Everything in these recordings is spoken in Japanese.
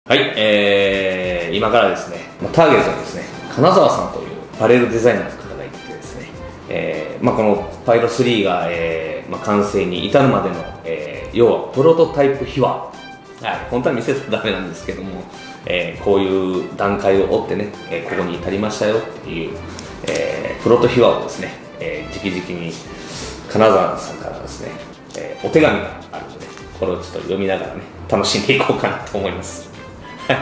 はい、今からですね、ターゲットにですね、金沢さんというパレルデザイナーの方がいてですね、このパイロ3が、完成に至るまでの、要はプロトタイプ秘話、本当は見せたらダメなんですけども、こういう段階を追ってね、ここに至りましたよっていう、プロト秘話をですね、直々に金沢さんからですね、お手紙があるので、これをちょっと読みながらね、楽しんでいこうかなと思います。はい。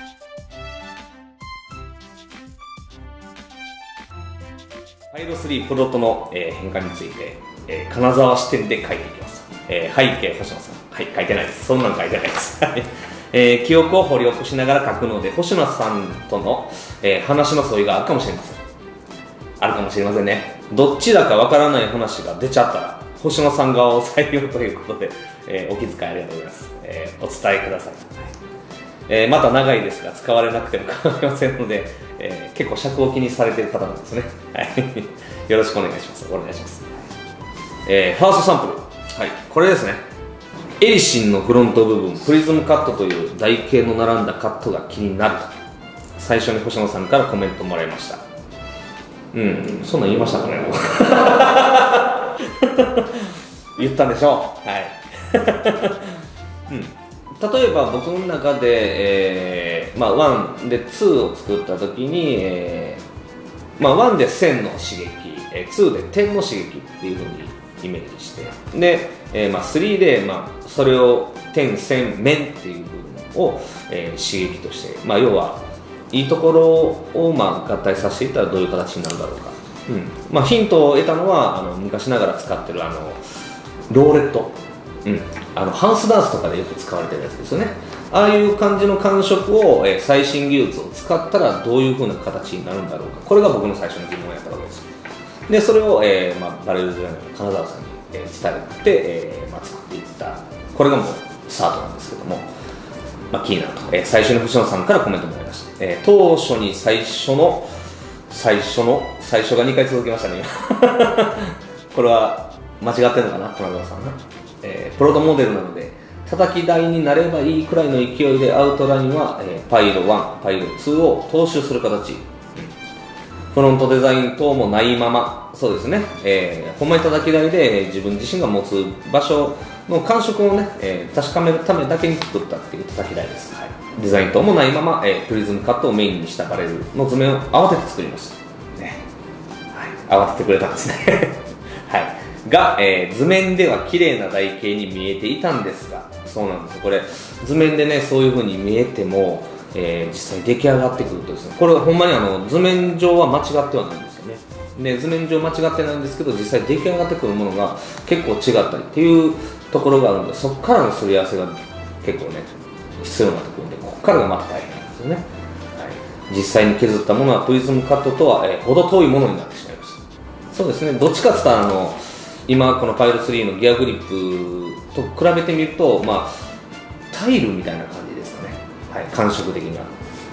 パイロ3プロトの、変化について、金沢視点で書いていきます。背景、星野さん。はい、書いてないです。そんなん書いてないです。記憶を掘り起こしながら書くので、星野さんとの、話の相違があるかもしれません。あるかもしれませんね。どっちだかわからない話が出ちゃったら、星野さん側を採用ということで、お気遣いありがとうございます。お伝えください。また長いですが使われなくても構いませんので、結構尺を気にされている方なんですね。はい、よろしくお願いします。お願いします。ファーストサンプル、これですね。エリシンのフロント部分、プリズムカットという台形の並んだカットが気になると最初に星野さんからコメントもらいました。そんなん言いましたかね。言ったんでしょう。はい例えば僕の中で、1で2を作った時に、1で線の刺激、2で点の刺激っていうふうにイメージして、で、3で、それを点線面っていう部分を、刺激として、要はいいところを、合体させていったらどういう形になるだろうか、ヒントを得たのは昔ながら使ってるローレット、ハウスダンスとかでよく使われてるやつですよね。ああいう感じの感触を、最新技術を使ったらどういう風な形になるんだろうか、これが僕の最初の疑問やったわけです。でそれを、バレルデザイナーの金沢さんに、伝えて、作っていった、これがもうスタートなんですけども、気になると、最初に星野さんからコメントもらいました。当初に最初が2回続きましたね。これは間違ってるのかな、金沢さんが。プロトモデルなので叩き台になればいいくらいの勢いでアウトラインは、パイロ1、パイロ2を踏襲する形、フロントデザイン等もないまま、そうですね、ほんまに叩き台で、自分自身が持つ場所の感触をね、確かめるためだけに作ったっていう叩き台です。デザイン等もないまま、プリズムカットをメインにしたバレルの図面を慌てて作りました、ね。慌ててくれたんですね。が、図面では綺麗な台形に見えていたんですが、そうなんですよ。これ図面でね、そういう風に見えても、実際出来上がってくるとですね、これほんまに図面上は間違ってはないんですよね。で図面上間違ってないんですけど、実際出来上がってくるものが結構違ったりっていうところがあるので、そこからのすり合わせが結構ね必要になってくるんで、ここからがまた大変なんですよね。実際に削ったものはプリズムカットとは、程遠いものになってしまいました。そうですね、どっちかって言ったら今このパイロ3のギアグリップと比べてみると、タイルみたいな感じですかね、感触的には、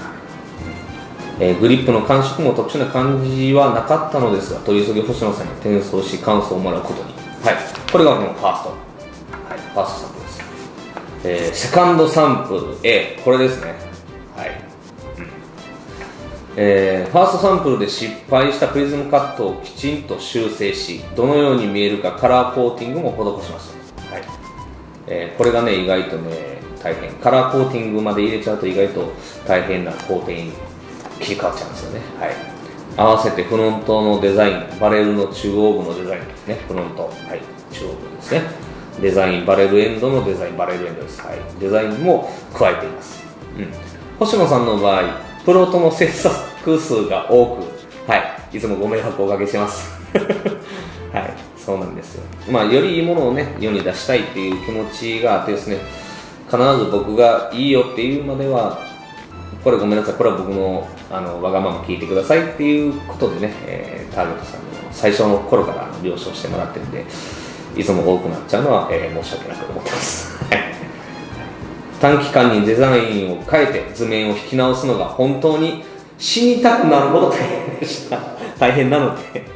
グリップの感触も特殊な感じはなかったのですが、取り急ぎ星野さんに転送し感想をもらうことに、これがこのファースト、ファーストサンプルです。セカンドサンプル A、 これですね。ファーストサンプルで失敗したプリズムカットをきちんと修正し、どのように見えるかカラーコーティングも施しました。これがね、意外とね大変、カラーコーティングまで入れちゃうと意外と大変な工程に切り替わっちゃうんですよね。合わせてフロントのデザイン、バレルの中央部のデザインですね。フロント、中央部ですね。デザイン、バレルエンドのデザイン、バレルエンドです。デザインも加えています。星野さんの場合、プロトの制作数が多く、いつもご迷惑をおかけします。そうなんですよ。よりいいものをね、世に出したいっていう気持ちがあってですね、必ず僕がいいよっていうまでは、これごめんなさい、これは僕のわがまま聞いてくださいっていうことでね、ターゲットさんの最初の頃から了承してもらってるんで、いつも多くなっちゃうのは、申し訳なく思ってます。短期間にデザインを変えて図面を引き直すのが本当に死にたくなるほど大変でした。大変なので、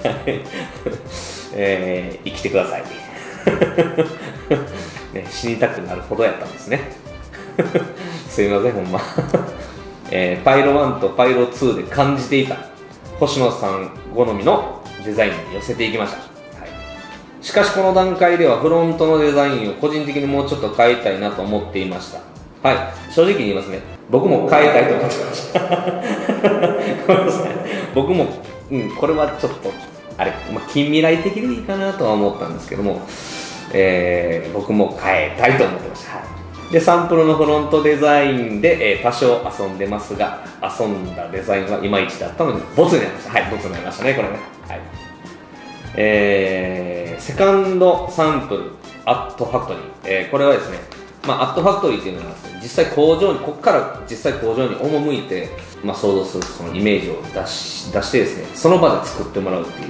生きてください。死にたくなるほどやったんですね。 すいませんほんまパイロ1とパイロ2で感じていた星野さん好みのデザインに寄せていきました、はい、しかしこの段階ではフロントのデザインを個人的にもうちょっと変えたいなと思っていました。はい、正直に言いますね、僕も変えたいと思ってましたごめんなさい、僕も、これはちょっとあれ、近未来的でいいかなとは思ったんですけども、僕も変えたいと思ってました、はい、でサンプルのフロントデザインで、多少遊んでますが、遊んだデザインはいまいちだったのでボツになりました。はい、ボツになりましたねこれね、はい、セカンドサンプルアットファクトリー、これはですね、アットファクトリーっていうのはですね、実際工場に、ここから実際工場に赴いて、想像するそのイメージを出してですね、その場で作ってもらうっていう、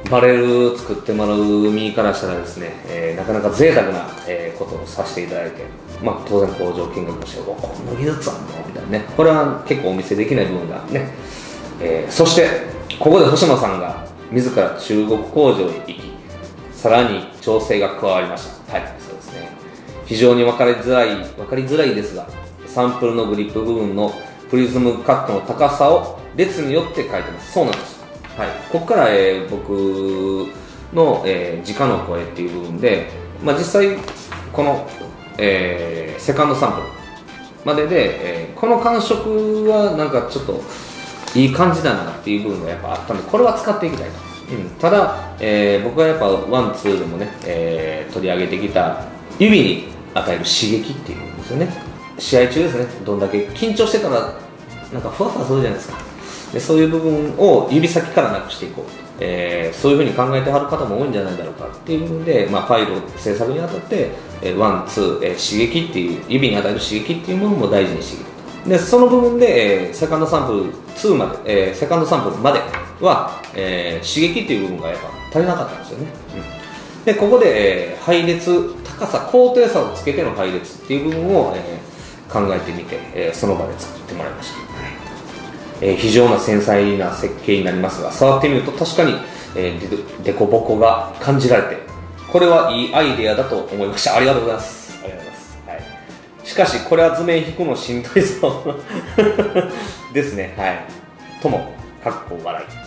バレル作ってもらう身からしたらですね、なかなか贅沢な、ことをさせていただいて、当然工場見学もして、こんな技術あんのみたいなね、これは結構お見せできない部分がね、そしてここで星野さんが自ら中国工場へ行き、さらに調整が加わりました。はい、そうですね。非常に分かりづらいですが、サンプルのグリップ部分のプリズムカットの高さを列によって書いてます。そうなんです。はい、ここから、僕の、直の声っていう部分で、実際この、セカンドサンプルまでで、この感触はなんかちょっといい感じだなっていう部分がやっぱあったので、これは使っていきたいと。ただ、僕はやっぱワンツーでもね、取り上げてきた指に与える刺激っていうんですよね。試合中ですね、どんだけ緊張してたらなんかふわふわするじゃないですか。でそういう部分を指先からなくしていこうと、そういうふうに考えてはる方も多いんじゃないだろうかっていう部分で、パイロ制作にあたって、ワンツー、刺激っていう指に与える刺激っていうものも大事にしていくと。でその部分で、セカンドサンプル2まで、セカンドサンプルまでは、刺激っていう部分がやっぱ足りなかったんですよね、でここで、配列高さ高低差をつけての配列っていう部分を、考えてみて、その場で作ってもらいました、非常な繊細な設計になりますが、触ってみると確かに、デコボコが感じられて、これはいいアイデアだと思いました。ありがとうございます。ありがとうございます、はい、しかしこれは図面引くのしんどいぞですね。はい、ともかっこ笑い。